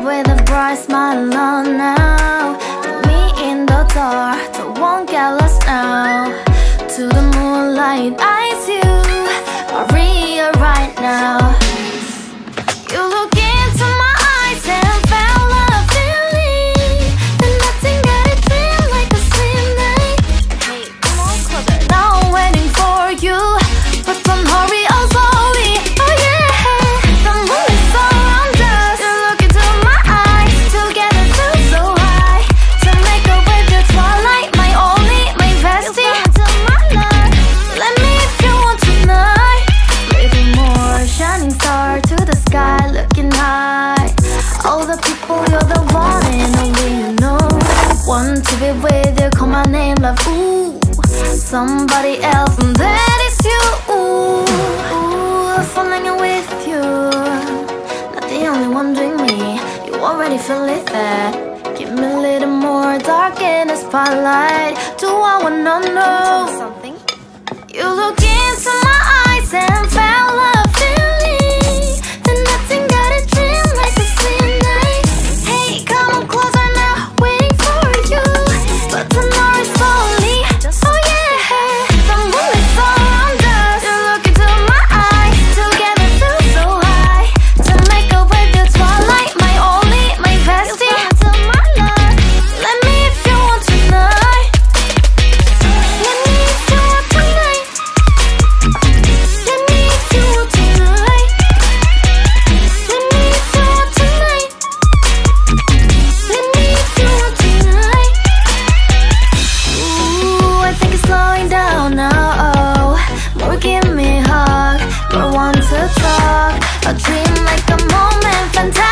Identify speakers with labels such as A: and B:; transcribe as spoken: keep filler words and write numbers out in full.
A: with a bright smile on now. Put me in the dark, so won't get lost now. To the moonlight, eyes you, Maria right now. You look into my eyes and felt a feeling that nothing got a dream like a slim night. Hey, come on, closer. Now I'm waiting for you, but don't hurry, oh slowly. Oh yeah, the moon is around us. You look into my eyes, together feel so high. To make up with the twilight, my only, my bestie. Into my life, let me if you want tonight. Little more shining star to the sky, looking high. All the people, you're the one and only you know. Want to be with you, call my name, love, ooh. Somebody else, and that is you, ooh. Ooh, falling in with you. Not the only one doing me, you already feel it there. Give me a little more dark in the spotlight. Do I wanna know something? You look into my eyes and felt a feeling that nothing got a dream like a slim night. Hey, come on closer now, waiting for you, but tonight is slowly. Oh yeah, the moon is around us. You look into my eyes, together feel so high. To make up with the twilight, my only, my bestie. Into my life, let me if you want tonight. Let me if you want tonight. Let me if you want tonight. Let me if you want tonight. Let me if you want tonight. Ooh, I think it's slowing down now. Oh, more give me a hug, more want to talk. A dream like a moment, fantastic.